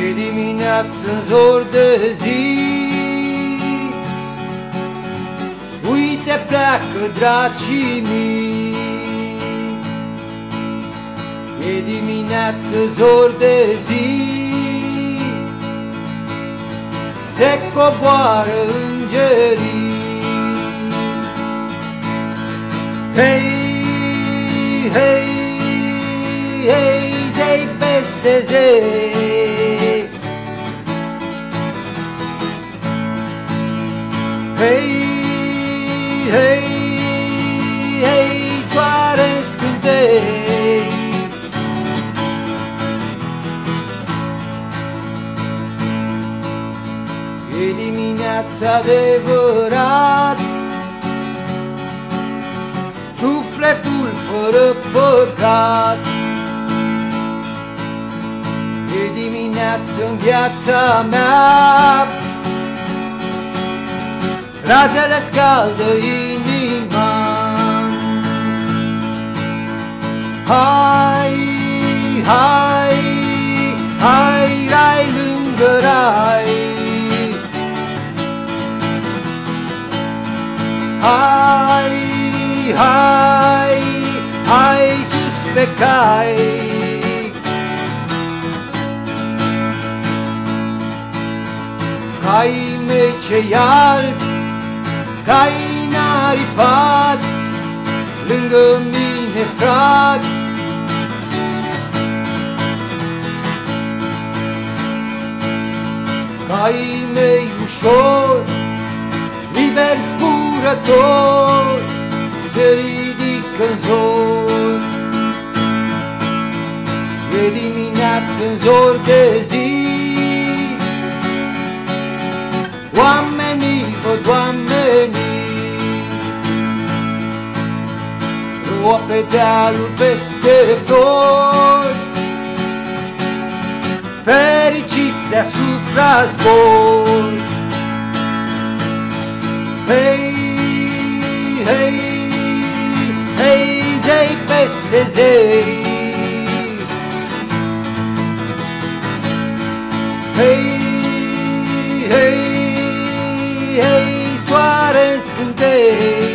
E dimineață-n zor de zi, uite pleacă dracii mii. E dimineață, zor de zi, se coboară îngerii. Hei, hei, hei, zei peste zei. Hei, hei, hei, soare-n scântei. E dimineața adevărat, sufletul fără păcat. E dimineață-n viața mea, razele scaldă inima. Hai, hai, hai, rai lângă rai. Hai, hai, hai sus pe cai. Caii mei cei albi, caii n-aripați, lângă mine frați. Caii mei ușori, liber zburători, se ridică-n zor. E dimineață-n zor de zi, oamenii văd oamenii. Râua pe dealul peste flori, fericit deasupra zbor. Hei, hei, hei, zei peste zei. Hei, hei, hei, soare-n scântei.